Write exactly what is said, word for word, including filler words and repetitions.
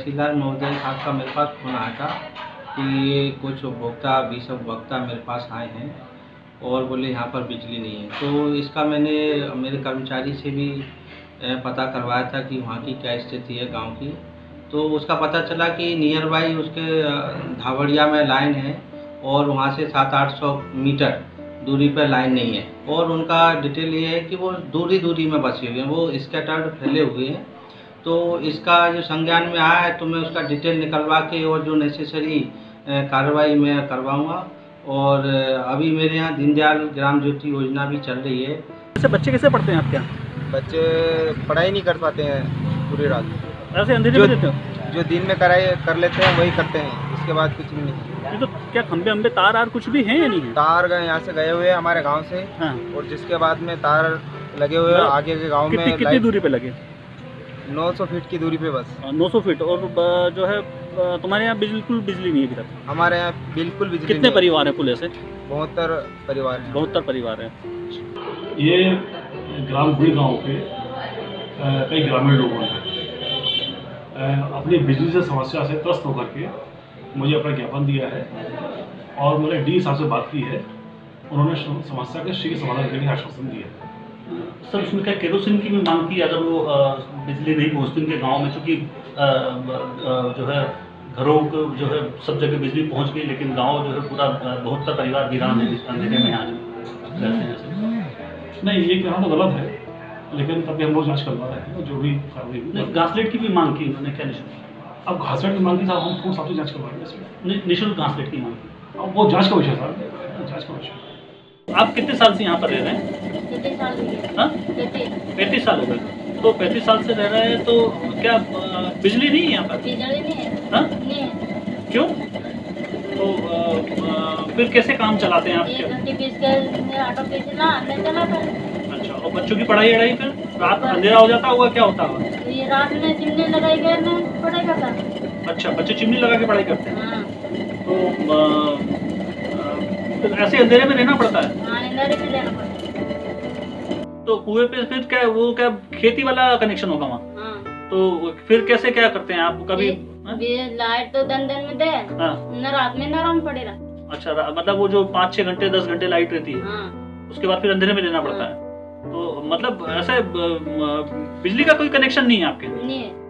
तहसीलदार महोदय साहब का मेरे पास फ़ोन आया था कि कुछ उपभोक्ता बीस उपभोक्ता मेरे पास आए हैं और बोले यहाँ पर बिजली नहीं है। तो इसका मैंने मेरे कर्मचारी से भी पता करवाया था कि वहाँ की क्या स्थिति है गांव की। तो उसका पता चला कि नियर बाई उसके धावड़िया में लाइन है और वहाँ से सात आठ सौ मीटर दूरी पर लाइन नहीं है। और उनका डिटेल ये है कि वो दूरी दूरी में बसे हुए हैं, वो स्कैटर्ड फैले हुए हैं। तो इसका जो संज्ञान में आया है तो मैं उसका डिटेल निकलवा के और जो नेसेसरी कार्रवाई मैं करवाऊँगा। और अभी मेरे यहाँ दीनदयाल ग्राम ज्योति योजना भी चल रही है। ऐसे बच्चे कैसे पढ़ते हैं आपके यहाँ? बच्चे पढ़ाई नहीं कर पाते हैं पूरी रात, ऐसे अंधेरे में देते हो? जो दिन में कराई कर लेते हैं वही करते हैं, इसके बाद कुछ भी नहीं। तो क्या खंबे अम्बे तार आर कुछ भी हैं या नहीं है? तार गए यहाँ से गए हुए हैं हमारे गांव से। हाँ। और जिसके बाद में तार लगे हुए हैं आगे के गांव में। कितनी दूरी पे लगे? नौ सौ फीट की दूरी पे बस। नौ सौ फीट। और जो है तुम्हारे यहाँ बिल्कुल बिजली नहीं है अभी तक? हमारे यहाँ बिल्कुल बिजली। कितने परिवार है कुल? ऐसे बहत्तर परिवार हैं। बहत्तर परिवार है। ये ग्राम बुई गाँव के कई ग्रामीण लोगों ने अपनी बिजली से समस्या से त्रस्त होकर के मुझे अपना ज्ञापन दिया है और मैंने डी साहब से बात की है। उन्होंने समस्या के शीघ्र समाधान करने का आश्वासन दिया है। सर उसमें क्या केरोसिन की भी मांग की अगर वो आ, बिजली नहीं पहुँचती उनके गांव में, क्योंकि जो है घरों को जो है सब जगह बिजली पहुंच गई लेकिन गांव जो है पूरा बहत्तर परिवार वीरान है अंधेरे में आज रहते हैं। नहीं, ये कहना तो गलत है, लेकिन तभी हम लोग जाँच करवा रहे हैं जो भी कार्रवाई। घासलेट की भी मांग की उन्होंने? क्या निःशुल्क? अब घासलेट की मांग की साहब हम फूड साहब से जाँच करवाएंगे इसमें। निःशुल्क घासलेट की मांग की? अब वो जाँच का विषय साहब, जाँच का विषय। आप कितने साल से यहाँ पर रह रहे हैं? पैंतीस साल हो गए। हाँ, पैंतीस साल हो गए। तो पैंतीस साल से रह रहे हैं तो क्या बिजली नहीं है यहाँ पर? बिजली नहीं है। हाँ? नहीं है। क्यों? तो आ, आ, फिर कैसे काम चलाते हैं आप? एक घंटे पीस कर आटा पीसना नहीं चला कर। अच्छा, और बच्चों की पढ़ाई वढ़ाई फिर रात अंधेरा हो जाता होगा, क्या होता होगा? ये रात में चिमनी लगाई गए मैं पढ़ाई करता। अच्छा, बच्चे चिमनी लगा के पढ़ाई करते हैं? हाँ। तो आ, तो ऐसे अंधेरे में रहना पड़ता है? हाँ, अंधेरे में रहना पड़ता है। तो कुएं पे फिर क्या वो क्या खेती वाला कनेक्शन होगा वहाँ? हाँ। तो फिर कैसे क्या करते हैं आप? कभी लाइट तो दिन दिन में दे। हाँ। न रात में नरम पड़ेगा। अच्छा, मतलब वो जो पाँच छह घंटे दस घंटे लाइट रहती है। हाँ। उसके बाद फिर अंधेरे में रहना पड़ता है। तो मतलब ऐसे बिजली का कोई कनेक्शन नहीं है आपके? नहीं है।